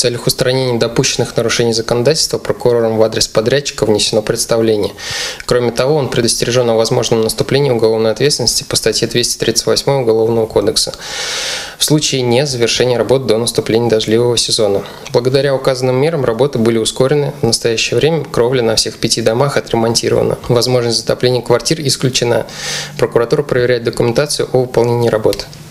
целях устранения допущенных нарушений законодательства прокурором в адрес подрядчика внесено представление. Кроме того, он предостережен о возможном наступлении уголовной ответственности по статье 238 Уголовного кодекса в случае незавершения работ до наступления дождливого сезона. Благодаря указанным мерам работы были ускорены. В настоящее время кровля на всех 5 домах отремонтирована. Возможность затопления квартир исключена. Прокуратура проверяет документацию о выполнении работы.